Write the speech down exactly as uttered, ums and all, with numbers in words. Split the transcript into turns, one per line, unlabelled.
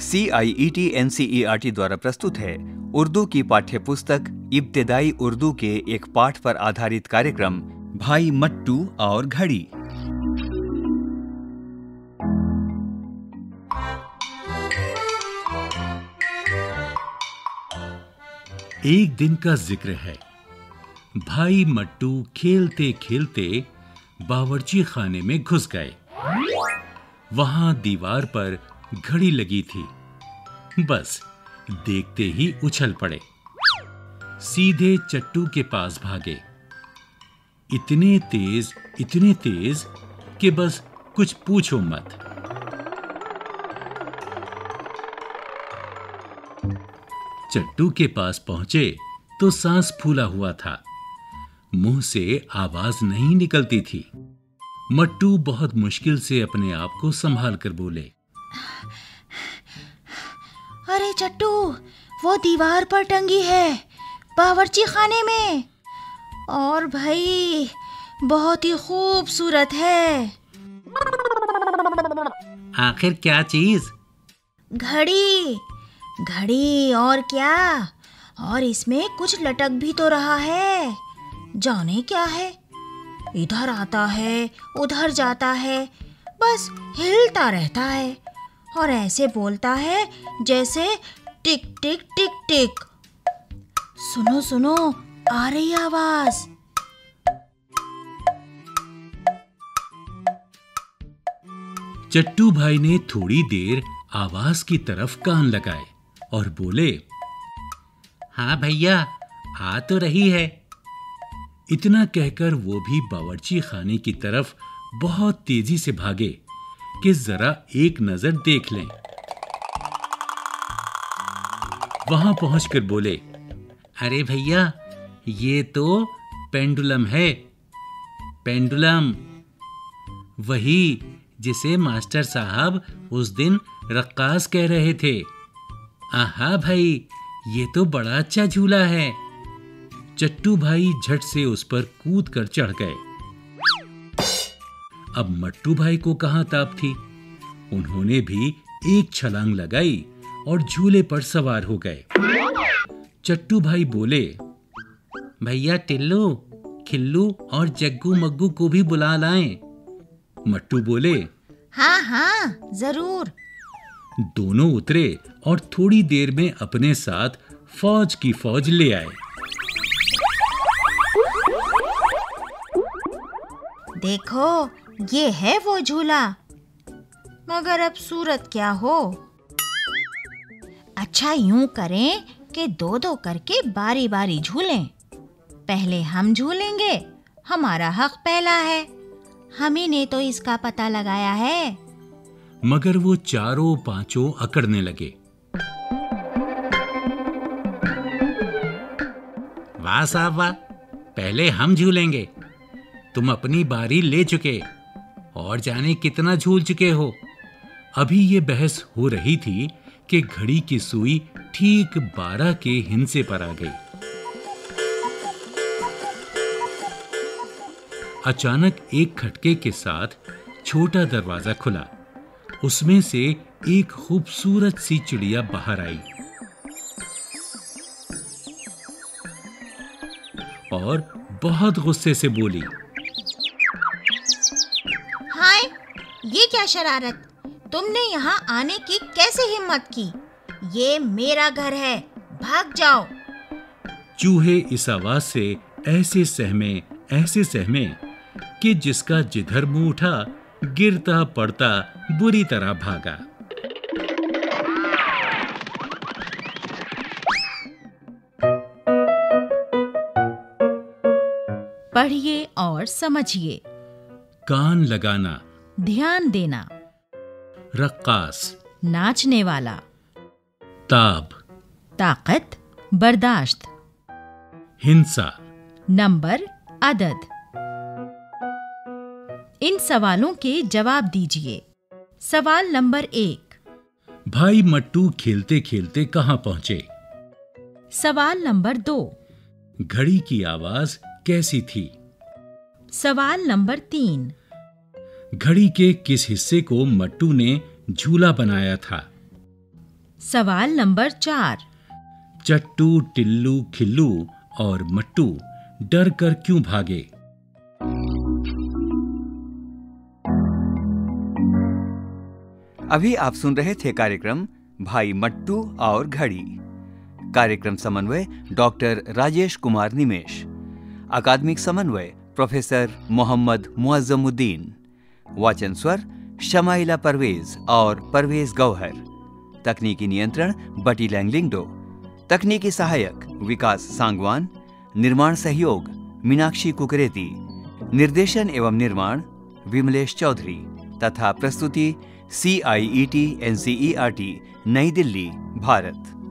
C I E T N C E R T द्वारा प्रस्तुत है उर्दू की पाठ्य पुस्तक इब्तिदाई उर्दू के एक पाठ पर आधारित कार्यक्रम भाई मट्टू और घड़ी।
एक दिन का जिक्र है। भाई मट्टू खेलते खेलते बावर्ची खाने में घुस गए। वहां दीवार पर घड़ी लगी थी। बस देखते ही उछल पड़े, सीधे चट्टू के पास भागे। इतने तेज इतने तेज कि बस कुछ पूछो मत। चट्टू के पास पहुंचे तो सांस फूला हुआ था, मुंह से आवाज नहीं निकलती थी। मट्टू बहुत मुश्किल से अपने आप को संभाल कर बोले,
अरे चट्टू, वो दीवार पर टंगी है बावर्ची खाने में, और भाई बहुत ही खूबसूरत है।
आखिर क्या चीज?
घड़ी। घड़ी और क्या, और इसमें कुछ लटक भी तो रहा है। जाने क्या है, इधर आता है उधर जाता है, बस हिलता रहता है और ऐसे बोलता है जैसे टिक टिक टिक टिक। सुनो सुनो, आ रही आवाज।
चट्टू भाई ने थोड़ी देर आवाज की तरफ कान लगाए और बोले, हाँ भैया, आ तो रही है। इतना कहकर वो भी बावर्ची खाने की तरफ बहुत तेजी से भागे कि जरा एक नजर देख लें। वहां पहुंचकर बोले, अरे भैया, ये तो पेंडुलम है। पेंडुलम, वही जिसे मास्टर साहब उस दिन रक्कास कह रहे थे। आहा भाई, ये तो बड़ा अच्छा झूला है। चट्टू भाई झट से उस पर कूद कर चढ़ गए। अब मट्टू भाई को कहां ताप थी। उन्होंने भी एक छलांग लगाई और झूले पर सवार हो गए। चट्टू भाई बोले, भैया टिल्लू, खिल्लू और जग्गू मग्गू को भी बुला लाएं। मट्टू बोले,
हाँ हाँ जरूर।
दोनों उतरे और थोड़ी देर में अपने साथ फौज की फौज ले आए।
देखो, ये है वो झूला, मगर अब सूरत क्या हो। अच्छा, यूं करें कि दो दो करके बारी बारी झूलें। पहले हम झूलेंगे, हमारा हक पहला है, हम ही ने तो इसका पता लगाया है।
मगर वो चारों पांचों अकड़ने लगे। वाह साहब वाह, पहले हम झूलेंगे। तुम अपनी बारी ले चुके और जाने कितना झूल चुके हो। अभी ये बहस हो रही थी कि घड़ी की सुई ठीक बारह के हिंसे पर आ गई। अचानक एक खटके के साथ छोटा दरवाजा खुला। उसमें से एक खूबसूरत सी चिड़िया बाहर आई और बहुत गुस्से से बोली,
हाय, ये क्या शरारत, तुमने यहाँ आने की कैसे हिम्मत की? ये मेरा घर है, भाग जाओ।
चूहे इस आवाज से ऐसे सहमे ऐसे सहमे कि जिसका जिधर मुंह उठा गिरता पड़ता बुरी तरह भागा।
पढ़िए और समझिए।
कान लगाना,
ध्यान देना।
रक्कास,
नाचने वाला।
ताब,
ताकत, बर्दाश्त।
हिंसा,
नंबर, अदद। इन सवालों के जवाब दीजिए। सवाल नंबर एक,
भाई मट्टू खेलते खेलते कहां पहुंचे?
सवाल नंबर दो,
घड़ी की आवाज कैसी थी?
सवाल नंबर तीन,
घड़ी के किस हिस्से को मट्टू ने झूला बनाया था?
सवाल नंबर चार।
चट्टू, टिल्लू, खिल्लू और मट्टू डर कर क्यों भागे?
अभी आप सुन रहे थे कार्यक्रम भाई मट्टू और घड़ी। कार्यक्रम समन्वय डॉक्टर राजेश कुमार निमेश। अकादमिक समन्वय प्रोफेसर मोहम्मद मुअज्जमुद्दीन। वाचन स्वर शमाइला परवेज और परवेज गौहर। तकनीकी नियंत्रण बटी लैंगलिंगडो। तकनीकी सहायक विकास सांगवान। निर्माण सहयोग मीनाक्षी कुकरेती। निर्देशन एवं निर्माण विमलेश चौधरी तथा प्रस्तुति C I E T N C E R T Nai Delhi, Bharat.